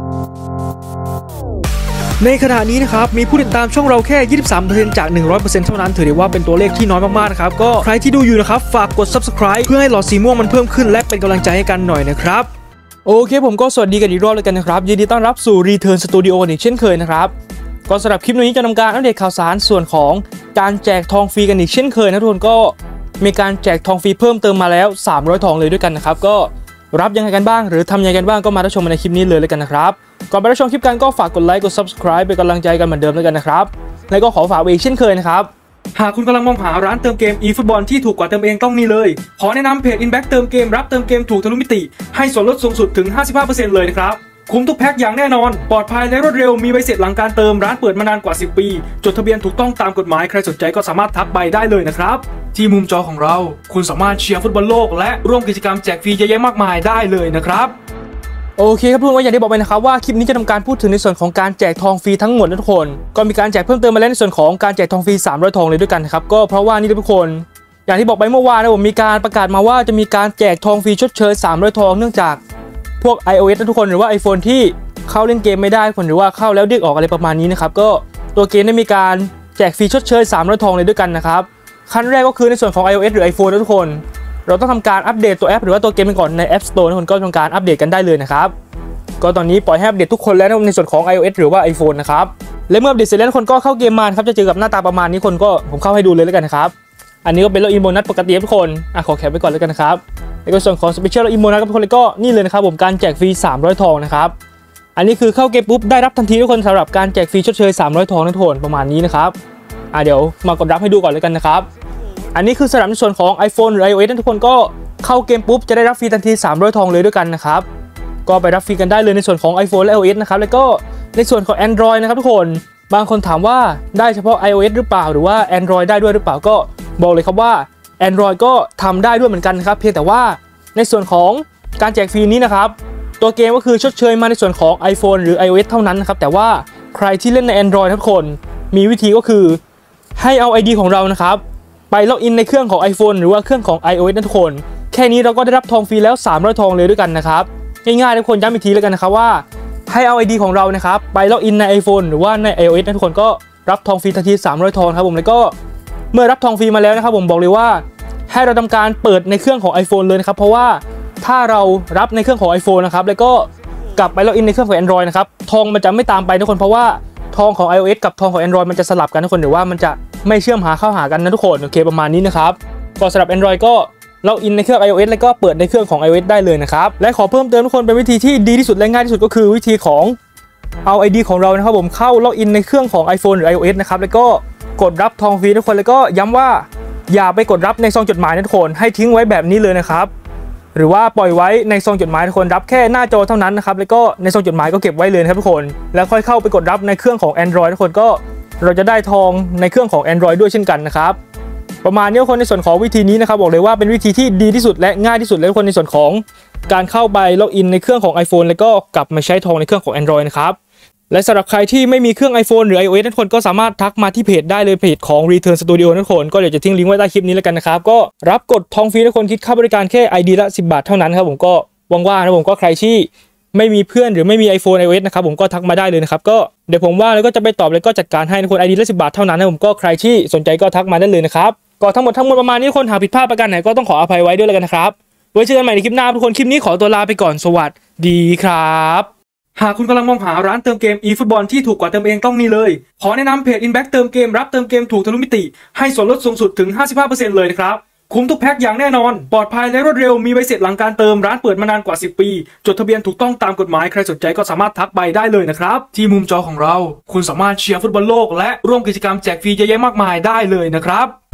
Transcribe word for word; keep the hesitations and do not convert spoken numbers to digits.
ในขณะนี้นะครับมีผู้ติดตามช่องเราแค่ ยี่สิบสามเปอร์เซ็นต์ จาก หนึ่งร้อยเปอร์เซ็นต์ เท่านั้นถือได้ว่าเป็นตัวเลขที่น้อยมากๆนะครับก็ใครที่ดูอยู่นะครับฝากกด ซับสไครบ์ เพื่อให้หลอดสีม่วงมันเพิ่มขึ้นและเป็นกำลังใจให้กันหน่อยนะครับโอเคผมก็สวัสดีกันอีกรอบเลยกันนะครับยินดีต้อนรับสู่ Return Studio อีกเช่นเคยนะครับก็สำหรับคลิปนี้จะทำการอัปเดตข่าวสารส่วนของการแจกทองฟรีกันอีกเช่นเคยนะทุกคนก็มีการแจกทองฟรีเพิ่มเติมมาแล้วสามร้อยทองเลยด้วยกันนะครับก็รับยังไงกันบ้างหรือทำยังไงกันบ้างก็มารับชมในคลิปนี้เลยเลยกันนะครับก่อนไปรับชมคลิปกันก็ฝากกดไลค์กด ซับสไครบ์ เป็นกำลังใจกันเหมือนเดิมเลยกันนะครับและก็ขอฝากอีกเช่นเคยนะครับหากคุณกำลังมองหาร้านเติมเกม อี ฟุตบอล ที่ถูกกว่าเติมเองต้องนี่เลยขอแนะนำเพจ Inback เติมเกมรับเติมเกมถูกทะลุมิติให้ส่วนลดสูงสุดถึง ห้าสิบห้าเปอร์เซ็นต์ เลยนะครับคุ้มทุกแพ็คอย่างแน่นอนปลอดภัยและรวดเร็วมีใบเสร็จหลังการเติมร้านเปิดมานานกว่าสิบปีจดทะเบียนถูกต้องตามกฎหมายใครสนใจก็สามารถทักไปได้เลยนะครับที่มุมจอของเราคุณสามารถเชียร์ฟุตบอลโลกและร่วมกิจกรรมแจกฟรีเยอะแยะมากมายได้เลยนะครับโอเคครับทุกคนอย่างที่บอกไปนะครับว่าคลิปนี้จะทำการพูดถึงในส่วนของการแจกทองฟรีทั้งหมดนะทุกคนก็มีการแจกเพิ่มเติมมาแล้วในส่วนของการแจกทองฟรีสามร้อยทองเลยด้วยกันครับก็เพราะว่านี่ทุกคนอย่างที่บอกไปเมื่อวานนะผมมีการประกาศมาว่าจะมีการแจกทองฟรีชดเชยสามร้อยทองเนื่องจากพวก ไอ โอ เอส นะทุกคนหรือว่า iPhone ที่เข้าเล่นเกมไม่ได้คนหรือว่าเข้าแล้วเด้งออกอะไรประมาณนี้นะครับก็ตัวเกมได้มีการแจกฟรีชดเชยสามร้อยทองเลยด้วยกันนะครับขั้นแรกก็คือในส่วนของ ไอ โอ เอส หรือ iPhone นะทุกคนเราต้องทำการอัปเดตตัวแอปหรือว่าตัวเกมกันก่อนใน App Store ทุกคนก็ทำการอัปเดตกันได้เลยนะครับก็ตอนนี้ปล่อยให้อัปเดตทุกคนแล้วในส่วนของ ไอ โอ เอส หรือว่า iPhone นะครับและเมื่ออัปเดตเสร็จแล้วคนก็เข้าเกมมาครับจะเจอกับหน้าตาประมาณนี้คนก็ผมเข้าให้ดูเลยแล้วกันนะครับอันนี้ก็เป็นล็อกอินโบนัสปกติทุกคนอ่ะขอแคปไว้ก่อนแล้วกันนะครับแล้วก็ส่วนของ Special ล็อกอินโบนัสทุกคนเลยก็นี่เลยนะครับผมการแจกฟรีสามร้อยทองนะครับอันนี้คือเข้าเกมปุ๊บได้รับทันทีทุกคนสำหรับการแจกฟรีชดเชยสามร้อยทองทุกคนประมาณนี้นะครับอ่ะเดี๋ยวมากดรับให้ดูก่อนเลยกันนะครับอันนี้คือสำหรับในส่วนของ iPhone หรือ ไอ โอ เอส ทุกคนก็เข้าเกมปุ๊บจะได้รับฟรีทันทีสามร้อยทองเลยด้วยกันนะครับก็ไปรับฟรีกันได้เลยในส่วนของ iPhone และ ไอ โอ เอส นะครับแล้วก็ในส่วนของ Android นะครับทุกคนบางคนถามว่าได้เฉพาะ ไอ โอ เอส หรือเปล่าหรือว่า Android ได้ด้วยหรือเปล่าก็บอกเลยครับว่า Android ก็ทำได้ด้วยเหมือนกันครับเพียงแต่ว่าในส่วนของการแจกฟรีนี้นะครับตัวเกมก็คือชดเชยมาในส่วนของ iPhone หรือ ไอ โอ เอส เท่านั้นนะครับแต่ว่าใครที่เล่นใน Android ทุกคนมีวิธีก็คือให้เอา ไอ ดี ของเรานะครับไปล็อกอินในเครื่องของ iPhone หรือว่าเครื่องของ ไอ โอ เอส นะทุกคนแค่นี้เราก็ได้รับทองฟรีแล้วสามร้อยทองเลยด้วยกันนะครับง่ายๆทุกคนย้ำอีกทีแล้วกันนะครับว่าให้เอา ไอ ดี ของเรานะครับไปล็อกอินใน iPhone หรือว่าใน ไอ โอ เอส นะทุกคนก็รับทองฟรีทันทีสามร้อยทองครับผมแล้วก็เมื่อรับทองฟรีมาแล้วนะครับผมบอกเลยว่าให้เราทำการเปิดในเครื่องของ iPhone เลยนะครับเพราะว่าถ้าเรารับในเครื่องของ iPhone นะครับแล้วก็กลับไปล็อกอินในเครื่องของ Android นะครับทองมันจะไม่ตามไปทุกคนเพราะว่าทองของ ไอ โอ เอส กับทองของ Android มันจะสลับกันทุกคนหรือว่ามันจะไม่เชื่อมหาเข้าหากันนะทุกคนโอเคประมาณนี้นะครับก็สำหรับ Android ก็ล็อกอินในเครื่อง ไอ โอ เอส แล้วก็เปิดในเครื่องของ ไอ โอ เอส ได้เลยนะครับและขอเพิ่มเติมทุกคนเป็นวิธีที่ดีที่สุดและง่ายที่สุดก็คือวิธีของเอา ไอ ดี ของเรานะครับผมเข้าล็อกอินในเครื่องของ iPhone หรือ ไอ โอ เอส นะครับแล้วก็กดรับทองฟรีทุกคนแล้วก็ย้ำว่าอย่าไปกดรับในซองจดหมายนะทุกคนให้ทิ้งไว้แบบนี้เลยนะครับหรือว่าปล่อยไว้ในซองจดหมายทุกคนรับแค่หน้าจอเท่านั้นนะครับแล้วก็ในซองจดหมายก็เก็บไว้เลยนะครับทุกคนแล้วค่อยเข้าไปกดรับในเครื่องของ Android ทุกคนก็เราจะได้ทองในเครื่องของ Android ด้วยเช่นกันนะครับประมาณนี้ทุกคนในส่วนของวิธีนี้นะครับบอกเลยว่าเป็นวิธีที่ดีที่สุดและง่ายที่สุดเลยทุกคนในส่วนของการเข้าไปล็อกอินในเครื่องของ iPhone แล้วก็กลับมาใช้ทองในเครื่องของ Android นะครับและสำหรับใครที่ไม่มีเครื่อง iPhone หรือ ไอ โอ เอส ทุกคนก็สามารถทักมาที่เพจได้เลยเพจของ Return Studio ทุกคนก็เดี๋ยวจะทิ้งลิงก์ไว้ใต้คลิปนี้แล้วกันนะครับก็รับกดทองฟรีทุกคนคิดค่าบริการแค่ ไอ ดี ละสิบบาทเท่านั้นครับผมก็ว่างๆนะผมก็ใครที่ไม่มีเพื่อนหรือไม่มี iPhone ไอ โอ เอส นะครับผมก็ทักมาได้เลยนะครับก็เดี๋ยวผมว่าแล้วก็จะไปตอบแล้วก็จัดการให้ทุกคน ไอ ดี ละสิบบาทเท่านั้นนะผมก็ใครที่สนใจก็ทักมาได้เลยนะครับก็ทั้งหมดทั้งมวลประมาณนี้ทุกคนหากผิดพลาดประการไหนก็ต้องขออภัยไว้ด้วยแล้วกันนะครับไว้เจอกันใหม่ในคลิปหน้าทุกคนคลิปนี้ขอตัวลาไปก่อนสวัสดีครับหากคุณกำลังมองหาร้านเติมเกม อี ฟุตบอล ที่ถูกกว่าเติมเองต้องนี่เลยขอแนะนำเพจ Inback เติมเกมรับเติมเกมถูกทะลุมิติให้ส่วนลดสูงสุดถึง ห้าสิบห้าเปอร์เซ็นต์ เลยนะครับคุ้มทุกแพ็คอย่างแน่นอนปลอดภัยและรวดเร็วมีใบเสร็จหลังการเติมร้านเปิดมานานกว่าสิบปีจดทะเบียนถูกต้องตามกฎหมายใครสนใจก็สามารถทักไปได้เลยนะครับที่มุมจอของเราคุณสามารถเชียร์ฟุตบอลโลกและร่วมกิจกรรมแจกฟรีเยอะแยะมากมายได้เลยนะครับ